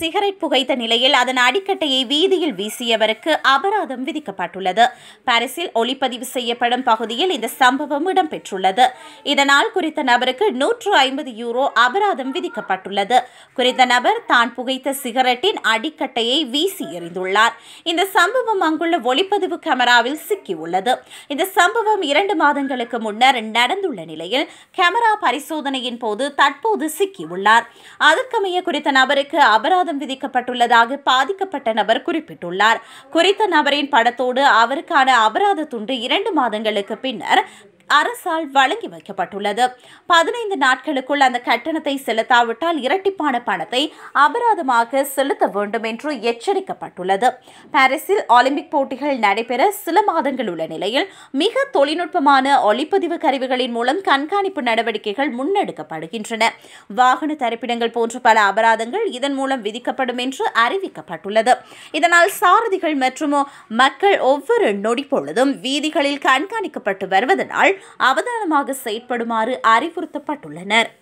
Cigarette புகைத்த நிலையில் அதன் அடிக்கட்டையை வீதியில் வீசியவருக்கு அபராதம் விதிக்கப்பட்டுள்ளது. பாரிஸில் ஒளிப்பதிவு செய்யப்படும் பகுதியில் இந்த சம்பவம் இடம்பெற்றுள்ளது. இதனால் குறித்த நபருக்கு €150 அபராதம் விதிக்கப்பட்டுள்ளது. குறித்த நபர் தான் புகைத்த சிகரெட்டின் அடிக்கட்டையை வீசி எறிந்துள்ளார். இந்த சம்பவம் அங்குள்ள ஒளிப்பதிவு கேமராவில் சிக்கியுள்ளது. இந்த சம்பவம் 2 மாதங்களுக்கு முன்னர் நடந்துள்ள நிலையில் கேமரா பரிசோதனையின் போது தற்போது சிக்கியுள்ளார். அதற்கமைய குறித்த நபருக்கு அபராதம் விதிக்கப்பட்டுள்ளதாக பாதிக்கப்பட்ட நபர் குறிப்பிட்டுள்ளார். குறித்த நபரின் படத்தோடு அவருக்கான அபராத துண்டு 2 மாதங்களுக்கு பின்னர் அரசால் வழங்கி வைக்கப்பட்டுள்ளது. 15 நாட்களுக்குள் அந்த கட்டணத்தை செலுத்தாவிட்டால் இரட்டிப்பான பணத்தை அபராதமாக செலுத்த வேண்டும் என்று எச்சரிக்கப்பட்டுள்ளது. பாரிஸில் ஒலிம்பிக் போட்டிகள் நடைபெற சில மாதங்கள் உள்ள நிலையில் மிக தொழில்நுட்பமான ஒளிப்பதிவு கருவிகளின் மூலம் கண்காணிப்பு நடவடிக்கைகள் முன்னெடுக்கப்படுகின்றன. வாகன தரிப்பிடங்கள் போன்ற பல அபராதங்கள் இதன் மூலம் விதிக்கப்படும் என்று அறிவிக்கப்பட்டுள்ளது. இதனால் சாரதிகள் மற்றும் மக்கள் ஒவ்வொரு நொடி பொழுதும் வீதிகளில் கண்காணிக்கப்பட்டு வருவதனால் அவதானமாக செயற்படுமாறு அறிவுறுத்தப்பட்டுள்ளனர்.